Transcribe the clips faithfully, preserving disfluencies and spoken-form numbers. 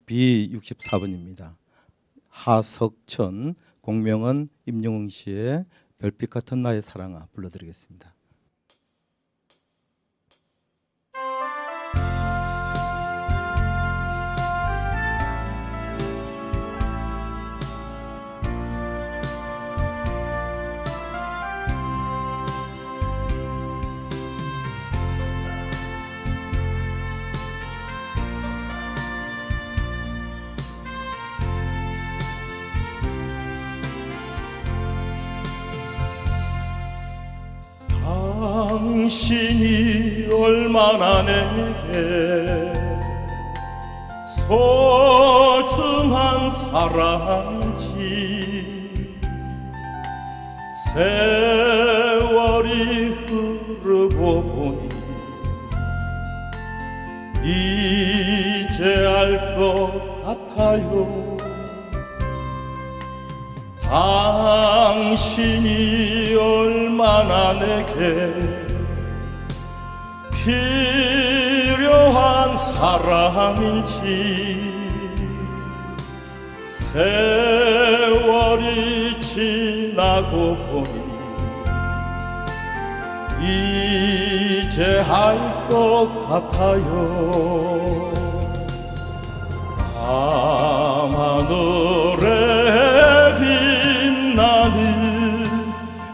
비 육십사 번입니다. 하석천, 공명은 임영웅 씨의 별빛 같은 나의 사랑아 불러드리겠습니다. 당신이 얼마나 내게 소중한 사람인지 세월이 흐르고 보니 이제 알 것 같아요. 당신이 얼마나 내게 필요한 사람인지 세월이 지나고 보니 이제 알 것 같아요. 밤하늘에 빛나는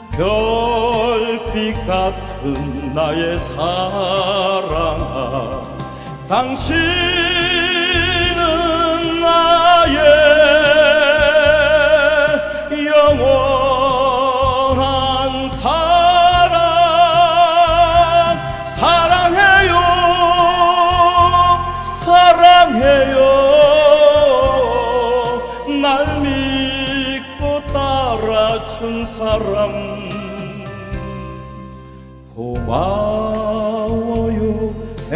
별빛 같은 나의 사랑아, 당신은 나의 영원한 사랑. 사랑해요, 사랑해요. 날 믿고 따라준 사람 고마워요.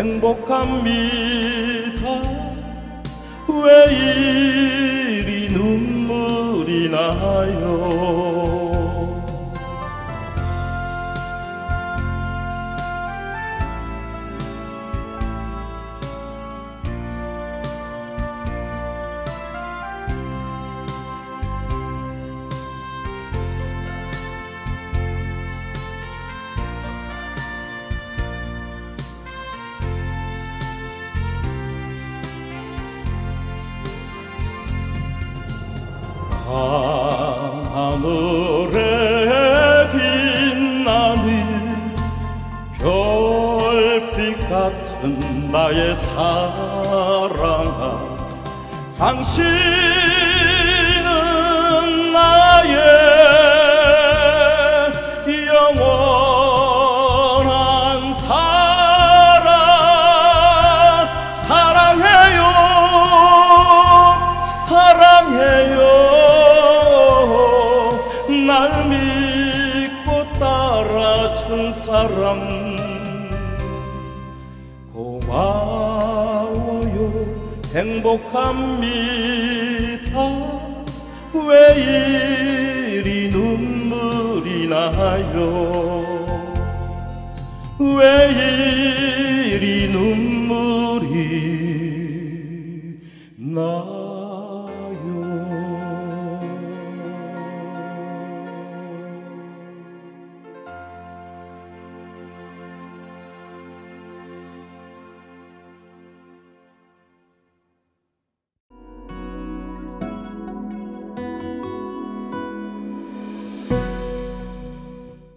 행복합니다. 왜 이리 눈물이 나요. 밤하늘에 빛나는 별빛 같은 나의 사랑아, 당신은 나의 영원한 사랑. 사랑해요, 사랑해요. 날 믿고 따라준 사람 고마워요. 행복합니다. 왜 이리 눈물이 나요. 왜 이리 눈물이 나요.